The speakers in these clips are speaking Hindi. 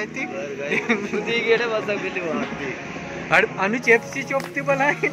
गई थी अनु चेप्सी चोपती बनाई।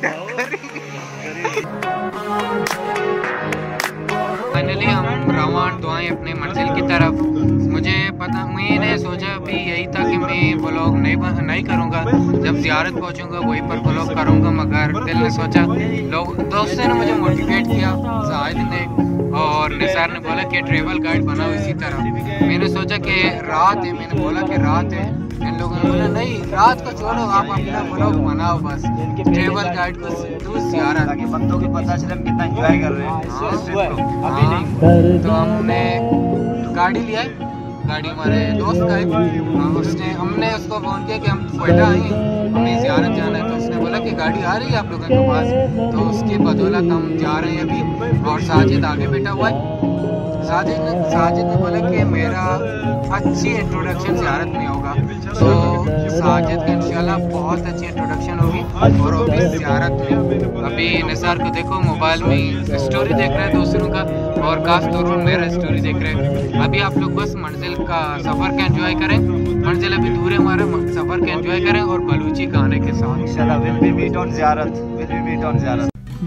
फाइनली हम रवान दुआएं अपने मंजिल की तरफ। मुझे पता, मैंने सोचा भी यही था कि मैं ब्लॉग नहीं करूँगा, जब ज़ियारत पहुँचूँगा वहीं पर ब्लॉग करूँगा, मगर दिल ने सोचा, लोग दोस्तों ने मुझे मोटिवेट किया, शाहिद ने और निसार ने बोला कि ट्रेवल गाइड बनाओ इसी तरह। मैंने सोचा कि रात है, मैंने बोला कि रात है, इन लोगों ने बोला नहीं रात को छोड़ो, आप अपना ब्लॉग बनाओ बस, ट्रेवल गाइड को ज़ियारत के बंदों को पता चले हम कितना एंजॉय कर रहे हैं। तो हमने गाड़ी लिया, गाड़ी हमारे दोस्त का है, हमने उसको फोन किया कि हम क्वेटा आए हैं, हमें ज़ियारत जाना है, तो उसने बोला कि गाड़ी आ रही है आप लोगों के पास, तो उसकी बदौलत हम जा रहे हैं अभी। और साजिद आगे बैठा हुआ है। साजिद ने बोला कि मेरा अच्छी इंट्रोडक्शन ज़ियारत में होगा, तो साजिद की इंशाल्लाह बहुत अच्छी इंट्रोडक्शन होगी और होगी ज़ियारत में। अभी निसार को देखो मोबाइल में स्टोरी देख रहे हैं दूसरों का, और खास तौर पर मेरा स्टोरी देख रहे हैं। अभी आप लोग बस मंजिल का सफ़र का एंजॉय करें, मंजिल अभी दूर है हमारा, सफ़र का एंजॉय करें और बलूची गाने के साथ इंशाल्लाह विल बी मीट ऑन ज़ियारत।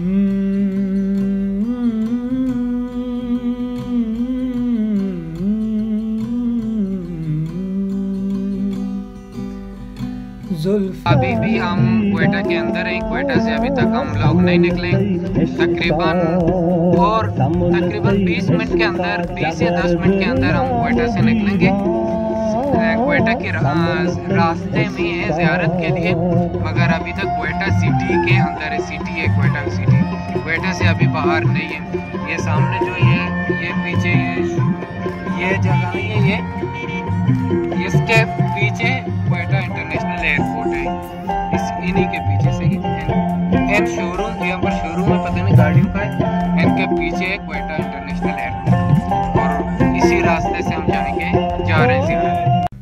अभी भी हम क्वेटा के अंदर हैं, क्वेटा से अभी तक हम लोग नहीं निकले, तकरीबन 20 मिनट के अंदर, 20 या 10 मिनट के अंदर हम क्वेटा से निकलेंगे। क्वेटा के रास्ते में है ज़ियारत के लिए, मगर अभी तक क्वेटा सिटी के अंदर है, सिटी है क्वेटा सिटी, क्वेटा से अभी बाहर नहीं है। ये सामने जो ये पीछे ये जगह नहीं है, ये इसके पीछे क्वेटा इंटरनेशनल एयरपोर्ट है, इन्हीं के पीछे से एन शोरूम, यहाँ पर शोरूम है पता नहीं गाड़ियों का है, इनके पीछे है क्वेटा इंटरनेशनल एयरपोर्ट, और इसी रास्ते से हम जाएंगे, जा रहे हैं ज़ियारत।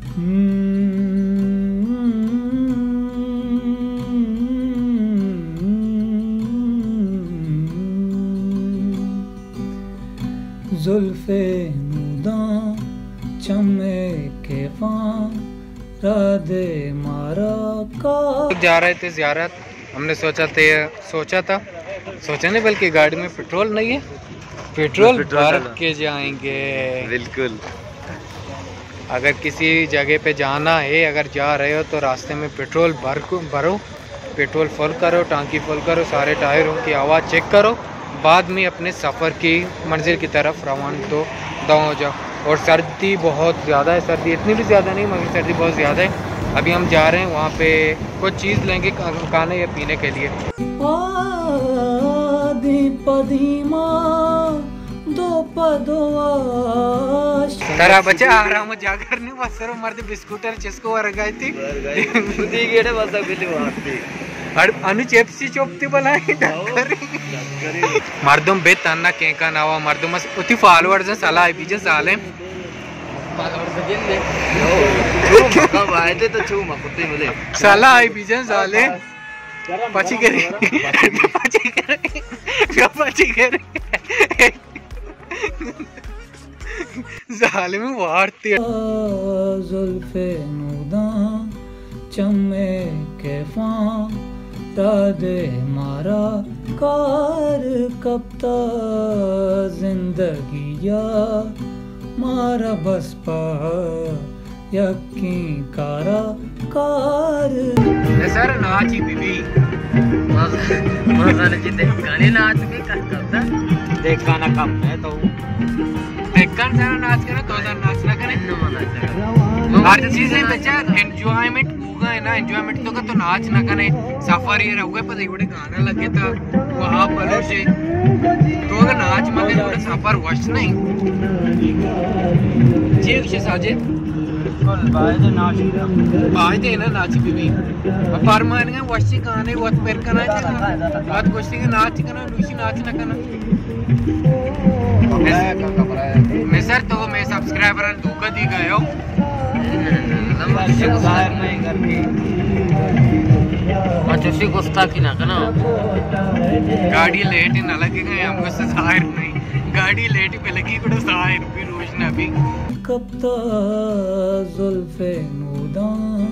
जुल्फे नूदा चमे के राधे मारा का जा रहे थे ज़ियारत। हमने सोचा नहीं बल्कि गाड़ी में पेट्रोल नहीं है, पेट्रोल भर के जाएंगे। बिल्कुल, अगर किसी जगह पे जाना है, अगर जा रहे हो तो रास्ते में पेट्रोल भरो, पेट्रोल फुल करो, टांकी फुल करो, सारे टायरों की आवाज़ चेक करो, बाद में अपने सफ़र की मंजिल की तरफ रवाना तो हो जाओ। और सर्दी बहुत ज़्यादा है, सर्दी इतनी भी ज़्यादा नहीं मगर सर्दी बहुत ज़्यादा है। अभी हम जा रहे हैं वहाँ पे कुछ चीज़ लेंगे खाने या पीने के लिए। तारा बच्चा आराम में जाकर नहीं बस मर्द बिस्कुटर चिस्को गई थी अनु चेप्सी चोपती बनाई मर्दम बे तन्ना केका नावा मर्दम उती फॉलोअर्स हैं साला आई बीजे साले साला आई बीजे साले पची करे साले में वारती जुल्फे नूदा चमे के दादे मारा कार कप्ता जिंदगिया मारा बसपा यकीन कारा कार सर नाची बीबी गाने नाच के करता देखा ना कम है तो देखा सारा नाच करे तो नाच ना करे हर चीज है बच्चा एंजॉयमेंट होगा है ना एंजॉयमेंट होगा तो नाच ना करे सफर ये रहोगे पर एक गाना लगे तो वहाँ बोलो से तो अगर नाच मगे थोड़ा सफर वश नहीं जी विषय साजे बायदे ना नाच बीबी पर मान वशी गाने बहुत पेर करना बहुत कुछ नाच करना लूसी नाच ना करना मैं सर तो मैं सब्सक्राइबर धोखा दी गए हो गुस्ताखी ना करना गाड़ी लेट न लगेगा हमको जाहिर नहीं गाड़ी लेट पे लगी को जाहिर भी रोशना भी कब तो जुल्फे खुदा।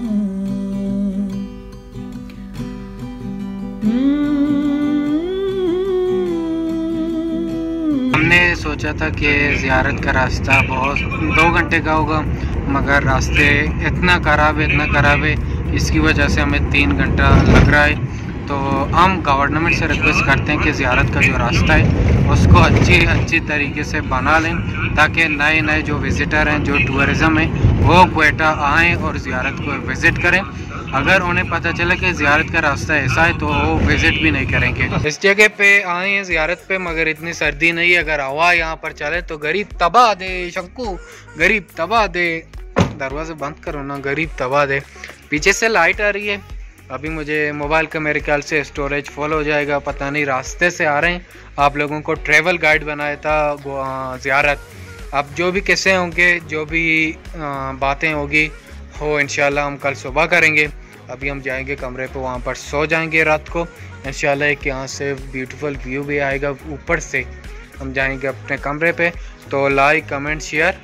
हमने सोचा था कि ज़ियारत का रास्ता बहुत 2 घंटे का होगा, मगर रास्ते इतना ख़राब है, इसकी वजह से हमें 3 घंटा लग रहा है। तो हम गवर्नमेंट से रिक्वेस्ट करते हैं कि ज़ियारत का जो रास्ता है उसको अच्छी तरीके से बना लें, ताकि नए जो विज़िटर हैं, जो टूरिज़म है, वो क्वेटा आएँ और ज़ियारत को विज़िट करें। अगर उन्हें पता चला कि ज़ियारत का रास्ता ऐसा है तो वो विज़िट भी नहीं करेंगे। इस जगह पे आए हैं ज़ियारत पे, मगर इतनी सर्दी नहीं है। अगर हवा यहाँ पर चले तो गरीब तबाह दे, शंकु गरीब तबाह दे। दरवाज़ा बंद करो ना, गरीब तबाह दे। पीछे से लाइट आ रही है। अभी मुझे मोबाइल का मेरे ख्याल से स्टोरेज फुल हो जाएगा, पता नहीं। रास्ते से आ रहे हैं, आप लोगों को ट्रैवल गाइड बनाया था ज़ियारत। अब जो भी किस्से होंगे, जो भी बातें होगी हो, इंशाल्लाह हम कल सुबह करेंगे। अभी हम जाएंगे कमरे पे, वहाँ पर सो जाएंगे रात को इंशाल्लाह। एक यहाँ से ब्यूटीफुल व्यू भी आएगा ऊपर से। हम जाएंगे अपने कमरे पे। तो लाइक कमेंट शेयर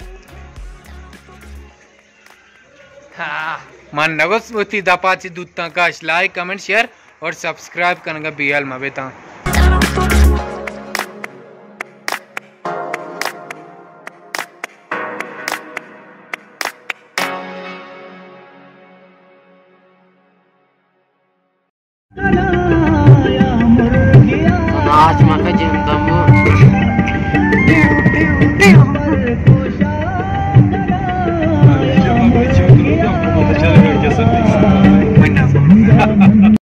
मन नगस मोती दापाची दूता काश। लाइक कमेंट शेयर और सब्सक्राइब करना BL मबेता।